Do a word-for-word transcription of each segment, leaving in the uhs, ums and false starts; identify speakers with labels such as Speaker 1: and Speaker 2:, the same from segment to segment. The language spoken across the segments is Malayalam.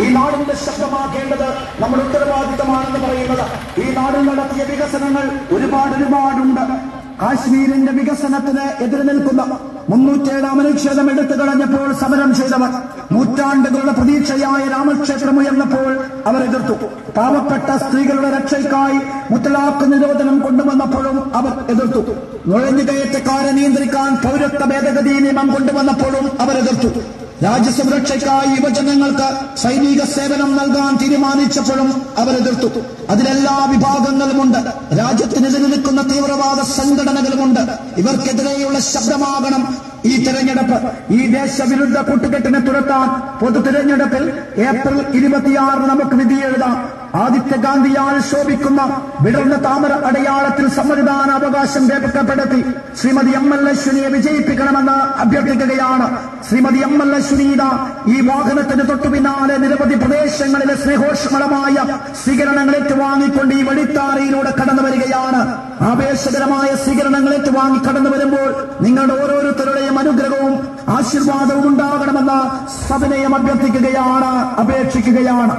Speaker 1: ഈ നാടിന്റെ ശബ്ദമാക്കേണ്ടത് നമ്മുടെ ഉത്തരവാദിത്തമാണെന്ന് പറയുന്നത്. ഈ നാടിൽ നടത്തിയ വികസനങ്ങൾ ഒരുപാട് ഒരുപാടുണ്ട്. കാശ്മീരിന്റെ വികസനത്തിന് എതിര് നിൽക്കുന്ന മുന്നൂറ്റേഴാം അനുച്ഛേദം എടുത്തു കളഞ്ഞപ്പോൾ സമരം ചെയ്തവർ, നൂറ്റാണ്ടുകളുടെ പ്രതീക്ഷയായ രാമക്ഷേത്രം ഉയർന്നപ്പോൾ അവർ എതിർത്തു. പാവപ്പെട്ട സ്ത്രീകളുടെ രക്ഷയ്ക്കായി മുത്തലാഖ് നിരോധനം കൊണ്ടുവന്നപ്പോഴും അവർ എതിർത്തു. നുഴഞ്ഞുകയറ്റക്കാരെ നിയന്ത്രിക്കാൻ പൗരത്വ ഭേദഗതി നിയമം കൊണ്ടുവന്നപ്പോഴും അവർ എതിർത്തു. രാജ്യസുരക്ഷയ്ക്കായി യുവജനങ്ങൾക്ക് സൈനിക സേവനം നൽകാൻ തീരുമാനിച്ചപ്പോഴും അവർ എതിർത്തു. അതിലെല്ലാ വിഭാഗങ്ങളുമുണ്ട്. രാജ്യത്തിനെതിരെ നിൽക്കുന്ന തീവ്രവാദ സംഘടനകളുമുണ്ട്. ഇവർക്കെതിരെയുള്ള ശബ്ദമാകണം ഈ തെരഞ്ഞെടുപ്പ്. ഈ ദേശവിരുദ്ധ കൂട്ടുകെട്ടിനെ തുരത്താൻ പൊതു തിരഞ്ഞെടുപ്പിൽ ഏപ്രിൽ ഇരുപത്തിയാറ് നമുക്ക് വിധിയെഴുതാം. ആദിത്യ ഗാന്ധിയാൽ ശോഭിക്കുന്ന വിടർന്ന താമര അടയാളത്തിൽ സമ്മതിദാന അവകാശം രേഖപ്പെടുത്തി ശ്രീമതി എം എൽ അശ്വിനിയെ വിജയിപ്പിക്കണമെന്ന് അഭ്യർത്ഥിക്കുകയാണ്. ശ്രീമതി എം എൽ അശ്വിനിത ഈ വാഹനത്തിന് തൊട്ടു പിന്നാലെ നിരവധി പ്രദേശങ്ങളിലെ സ്നേഹോഷ്മളമായ സ്വീകരണങ്ങൾ ഏറ്റുവാങ്ങിക്കൊണ്ട് ഈ വഴിത്താരയിലൂടെ കടന്നു വരികയാണ്. ആവേശകരമായ സ്വീകരണങ്ങൾ ഏറ്റുവാങ്ങി കടന്നു വരുമ്പോൾ നിങ്ങളുടെ ഓരോരുത്തരുടെയും അനുഗ്രഹവും ആശീർവാദവും ഉണ്ടാകണമെന്ന് സവിനയം അഭ്യർത്ഥിക്കുകയാണ്, അപേക്ഷിക്കുകയാണ്.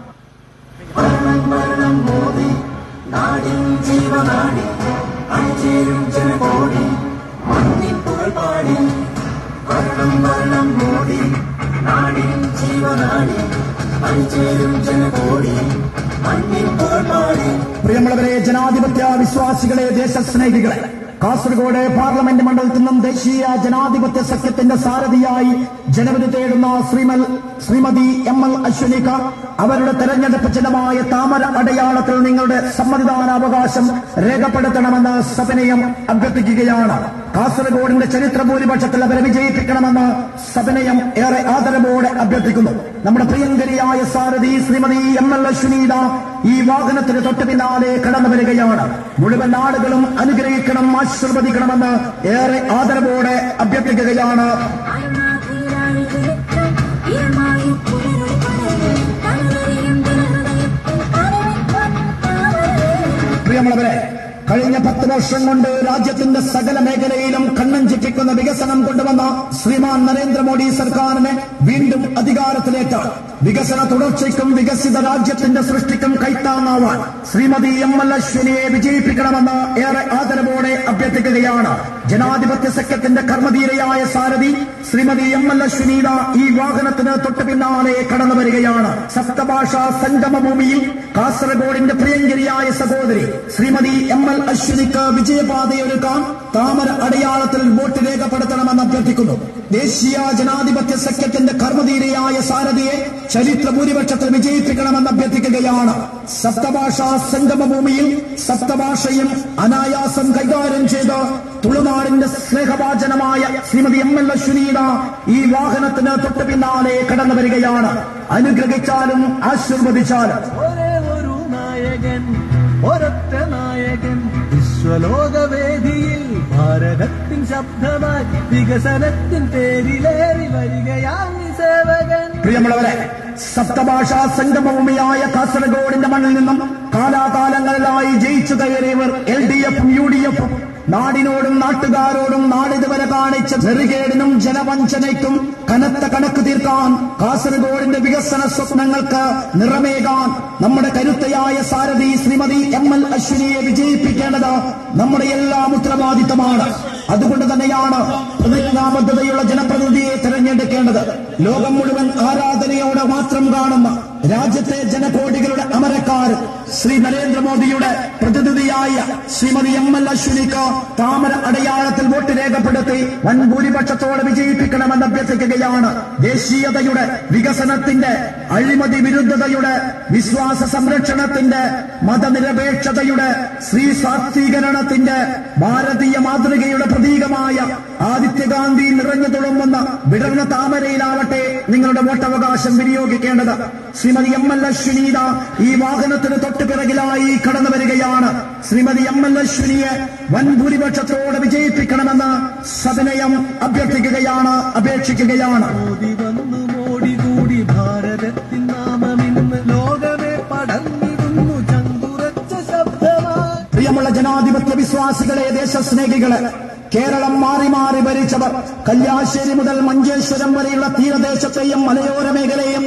Speaker 2: മോദി നാടിൻ ജീവനാടി അണിചേരും ജനകോടി മണ്ണിൻ പുകഴ്പാടി വരണം വരണം മോദി നാടിൻ ജീവനാടി അണിചേരും ജനകോടി മണ്ണിൻ പുകഴ്പാടി.
Speaker 1: പ്രിയമുള്ളവരെ, ജനാധിപത്യ വിശ്വാസികളെ, ദേശസ്നേഹികളെ, കാസർഗോഡ് പാർലമെന്റ് മണ്ഡലത്തിൽ നിന്നും ദേശീയ ജനാധിപത്യ സഖ്യത്തിന്റെ സാരഥിയായി ജനവിധി തേടുന്ന ശ്രീമൽ ശ്രീമതി എം എൽ അശ്വിനിക അവരുടെ തെരഞ്ഞെടുപ്പ് ചിഹ്നമായ താമര അടയാളത്തിൽ നിങ്ങളുടെ സമ്മതിദാനാവകാശം രേഖപ്പെടുത്തണമെന്ന് സവിനയം അഭ്യർത്ഥിക്കുകയാണ്. കാസർഗോഡിന്റെ ചരിത്ര ഭൂരിപക്ഷത്തിൽ അവരെ വിജയിപ്പിക്കണമെന്ന് സവിനയം ഏറെ ആദരവോടെ അഭ്യർത്ഥിക്കുന്നു. നമ്മുടെ പ്രിയങ്കരിയായ സാരഥി ശ്രീമതി എം എൽ അശ്വിനിത ഈ വാഹനത്തിന് തൊട്ടു പിന്നാലെ കടന്നു വരികയാണ്. മുഴുവൻ ആളുകളും അനുഗ്രഹിക്കണം, ആശീർവദിക്കണമെന്ന് ഏറെ ആദരവോടെ അഭ്യർത്ഥിക്കുകയാണ്. പ്രിയമുള്ളവരെ, കഴിഞ്ഞ പത്ത് വർഷം കൊണ്ട് രാജ്യത്തിന്റെ സകല മേഖലയിലും കണ്ണൻ ചിറ്റിക്കുന്ന വികസനം കൊണ്ടുവന്ന ശ്രീമാൻ നരേന്ദ്രമോദി സർക്കാരിനെ വീണ്ടും അധികാരത്തിലേക്ക് വികസന തുടർച്ചയ്ക്കും വികസിത രാജ്യത്തിന്റെ സൃഷ്ടിക്കും കൈത്താങ്ങാവാൻ ശ്രീമതി എം എൽ അശ്വിനിയെ വിജയിപ്പിക്കണമെന്ന് ഏറെ ആദരവോടെ അഭ്യർത്ഥിക്കുകയാണ്. ജനാധിപത്യ സഖ്യത്തിന്റെ കർമ്മധീരയായ സാരഥി ശ്രീമതി എം എൽ അശ്വിനിത ഈ വാഹനത്തിന് തൊട്ടു പിന്നാലെ കടന്നു വരികയാണ്. സപ്തഭാഷാ സംഗമഭൂമിയിൽ കാസർഗോഡിന്റെ പ്രിയങ്കരിയായ സഹോദരി ശ്രീമതി എം എൽ അശ്വിനിക്ക് വിജയപാതയൊരുക്കാൻ താമര അടയാളത്തിൽ വോട്ട് രേഖപ്പെടുത്തണമെന്ന് അഭ്യർത്ഥിക്കുന്നു. ദേശീയ ജനാധിപത്യ സഖ്യത്തിന്റെ കർമ്മധീരയായ സാരഥിയെ ചരിത്ര ഭൂരിപക്ഷത്തിൽ വിജയിപ്പിക്കണമെന്ന് അഭ്യർത്ഥിക്കുകയാണ്. സപ്തഭാഷാ സംഗമഭൂമിയിൽ സപ്തഭാഷയും അനായാസം കൈകാര്യം ചെയ്ത് തുളുനാടിന്റെ സ്നേഹഭാജനമായ ശ്രീമതി എം എൽ അശ്വിനിത ഈ വാഹനത്തിന് തൊട്ടു പിന്നാലെ കടന്നു വരികയാണ്. അനുഗ്രഹിച്ചാലും ആശീർവദിച്ചാലും
Speaker 3: ഒരേ ഒരു നായകൻ, ഒരൊറ്റ നായകൻ, വിശ്വലോകവേദിയിൽ ഭാരതത്തിൻ ശബ്ദമായി വികസനത്തിൻ പേരിലേറി വരികയാണ് സേവകൻ.
Speaker 1: പ്രിയമുള്ളവരെ, സപ്തഭാഷാ സംഗമഭൂമിയായ കാസർഗോഡിന്റെ മണ്ണിൽ നിന്നും കാലാകാലങ്ങളിലായി ജയിച്ചു കയറിയവർ എൽ ഡി എഫും യു ഡി എഫും നാടിനോടും നാട്ടുകാരോടും നാടിതുവരെ കാണിച്ച നെറുകേടിനും ജനവഞ്ചനയ്ക്കും കനത്ത കണക്ക് തീർക്കാൻ, കാസർഗോഡിന്റെ വികസന സ്വപ്നങ്ങൾക്ക് നിറമേകാൻ നമ്മുടെ കരുത്തയായ സാരഥി ശ്രീമതി എം എൽ അശ്വിനിയെ വിജയിപ്പിക്കേണ്ടത് നമ്മുടെ എല്ലാം ഉത്തരവാദിത്തമാണ്. അതുകൊണ്ട് തന്നെയാണ് പ്രതിജ്ഞാബദ്ധതയുള്ള ജനപ്രതിനിധിയെ തെരഞ്ഞെടുക്കേണ്ടത്. ലോകം മുഴുവൻ ആരാധനയോടെ മാത്രം കാണുന്ന രാജ്യത്തെ ജനകോടികളുടെ അമരക്കാർ ശ്രീ നരേന്ദ്രമോദിയുടെ പ്രതിനിധിയായ ശ്രീമതി എം എൽ അശ്വിനിക്ക് താമര അടയാളത്തിൽ വോട്ട് രേഖപ്പെടുത്തി വൻ ഭൂരിപക്ഷത്തോടെ വിജയിപ്പിക്കണമെന്ന് അഭ്യർത്ഥിക്കുകയാണ്. ദേശീയതയുടെ, വികസനത്തിന്റെ, അഴിമതി വിരുദ്ധതയുടെ, വിശ്വാസ സംരക്ഷണത്തിന്റെ, മതനിരപേക്ഷതയുടെ, സ്ത്രീ ശാക്തീകരണത്തിന്റെ, ഭാരതീയ മാതൃകയുടെ പ്രതീകമായ ആദിത്യഗാന്ധി നിറഞ്ഞു തുളുമ്പുന്ന വിടർന്ന താമരയിലാവട്ടെ നിങ്ങളുടെ വോട്ടവകാശം വിനിയോഗിക്കേണ്ടത്. ശ്രീമതി എം എൽ അശ്വിനിത ഈ വാഹനത്തിന് തൊട്ടു പിറകിലായി കടന്നു വരികയാണ്. ശ്രീമതി എം എൽ അശ്വിനിയെ വൻ ഭൂരിപക്ഷത്തോടെ വിജയിപ്പിക്കണമെന്ന് സവിനയം അഭ്യർത്ഥിക്കുകയാണ്, അപേക്ഷിക്കുകയാണ്.
Speaker 3: മോദി വന്നു മോടി കൂടി ഭാരതത്തിൻ നാമമിന്ന് ലോകമേ പടർന്നിടുന്നു ചങ്കുറച്ച ശബ്ദമായി.
Speaker 1: പ്രിയമുള്ള ജനാധിപത്യ വിശ്വാസികളെ, ദേശസ്നേഹികളെ, കേരളം മാറി മാറി ഭരിച്ചവർ കല്യാശ്ശേരി മുതൽ മഞ്ചേശ്വരം വരെയുള്ള തീരദേശത്തെയും മലയോര മേഖലയും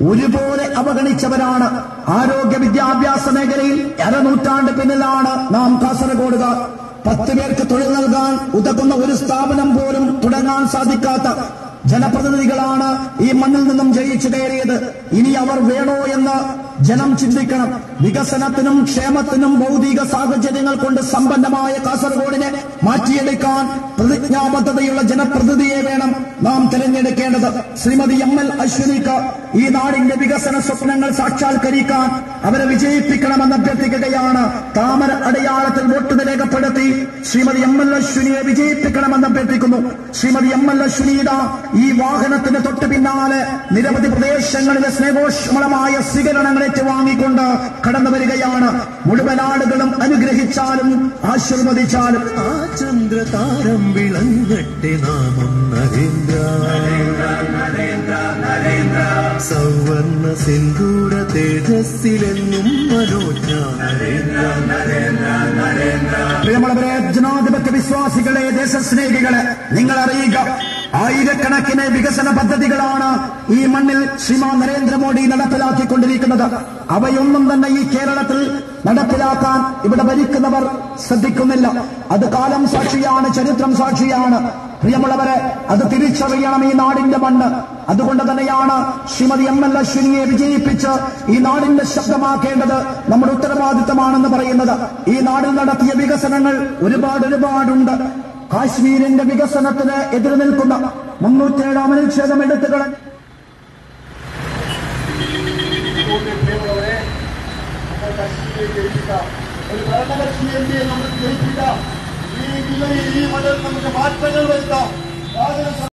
Speaker 1: ഒരുപോലെ അവഗണിച്ചവരാണ്. ആരോഗ്യ വിദ്യാഭ്യാസ മേഖലയിൽ അരനൂറ്റാണ്ട് പിന്നിലാണ് നാം കാസർഗോഡുകാർ. പത്ത് പേർക്ക് തൊഴിൽ നൽകാൻ ഉതകുന്ന ഒരു സ്ഥാപനം പോലും തുടങ്ങാൻ സാധിക്കാത്ത ജനപ്രതിനിധികളാണ് ഈ മണ്ണിൽ നിന്നും ജയിച്ചു കയറിയത്. ഇനി അവർ വേണോ എന്ന് ജനം ചിന്തിക്കണം. വികസനത്തിനും ക്ഷേമത്തിനും ഭൗതിക സാഹചര്യങ്ങൾ കൊണ്ട് സമ്പന്നമായ കാസർഗോഡിനെ മാറ്റിയെടുക്കാൻ പ്രതിജ്ഞാബദ്ധതയുള്ള ജനപ്രതിനിധിയെ വേണം നാം തിരഞ്ഞെടുക്കേണ്ടത്. ശ്രീമതി എം എൽ അശ്വിനിക്ക് ഈ നാടിന്റെ വികസന സ്വപ്നങ്ങൾ സാക്ഷാത്കരിക്കാൻ അവരെ വിജയിപ്പിക്കണമെന്ന് അഭ്യർത്ഥിക്കുകയാണ്. താമര അടയാളത്തിൽ വോട്ട് രേഖപ്പെടുത്തി ശ്രീമതി എം എൽ അശ്വിനിയെ വിജയിപ്പിക്കണമെന്ന് അഭ്യർത്ഥിക്കുന്നു. ശ്രീമതി എം എൽ അശ്വിനിയുടെ ഈ വാഹനത്തിന് തൊട്ടു പിന്നാലെ നിരവധി പ്രദേശങ്ങളിലെ സ്നേഹോഷ്മളമായ സ്വീകരണങ്ങൾ ഏറ്റുവാങ്ങിക്കൊണ്ട് കടന്നു വരികയാണ്. മുഴുവൻ ആളുകളും അനുഗ്രഹിച്ചാലും ആശീർവദിച്ചാലും
Speaker 3: ആ ചന്ദ്രതാരം വിളങ്ങട്ടെ നാമം നരേന്ദ്ര സൗവർണ സിന്ദൂര തേജസ്സിലെന്നും മനോജ്ഞ നരേന്ദ്ര
Speaker 1: പ്രിയമുള്ളവരെ, ജനാധിപത്യ വിശ്വാസികളെ, ദേശസ്നേഹികളെ, നിങ്ങൾ അറിയുക, ആയിരക്കണക്കിന് വികസന പദ്ധതികളാണ് ഈ മണ്ണിൽ ശ്രീമാൻ നരേന്ദ്രമോദി നടപ്പിലാക്കിക്കൊണ്ടിരിക്കുന്നത്. അവയൊന്നും തന്നെ ഈ കേരളത്തിൽ നടപ്പിലാക്കാൻ ഇവിടെ ഭരിക്കുന്നവർ ശ്രദ്ധിക്കുന്നില്ല. അത് കാലം സാക്ഷിയാണ്, ചരിത്രം സാക്ഷിയാണ്. പ്രിയമുള്ളവരെ, അത് തിരിച്ചറിയണം ഈ നാടിന്റെ മണ്ണ്. അതുകൊണ്ട് തന്നെയാണ് ശ്രീമതി എം എൽ അശ്വിനിയെ വിജയിപ്പിച്ച് ഈ നാടിന്റെ ശബ്ദമാക്കേണ്ടത് നമ്മുടെ ഉത്തരവാദിത്തമാണെന്ന് പറയുന്നത്. ഈ നാടിൽ നടത്തിയ വികസനങ്ങൾ ഒരുപാട് ഒരുപാടുണ്ട്. കാശ്മീരിന്റെ വികസനത്തിന് എതിര് നിൽക്കുന്ന മുന്നൂറ്റേഴാം അനുച്ഛേദം എടുത്തുകള
Speaker 4: ഒരു ഭരണകക്ഷി എം പിയെ നമുക്ക് ജയിപ്പിക്കാം. ഈ ജില്ലയിൽ ഈ മണ്ഡലത്തിൽ നമുക്ക് മാറ്റങ്ങൾ വരുത്താം.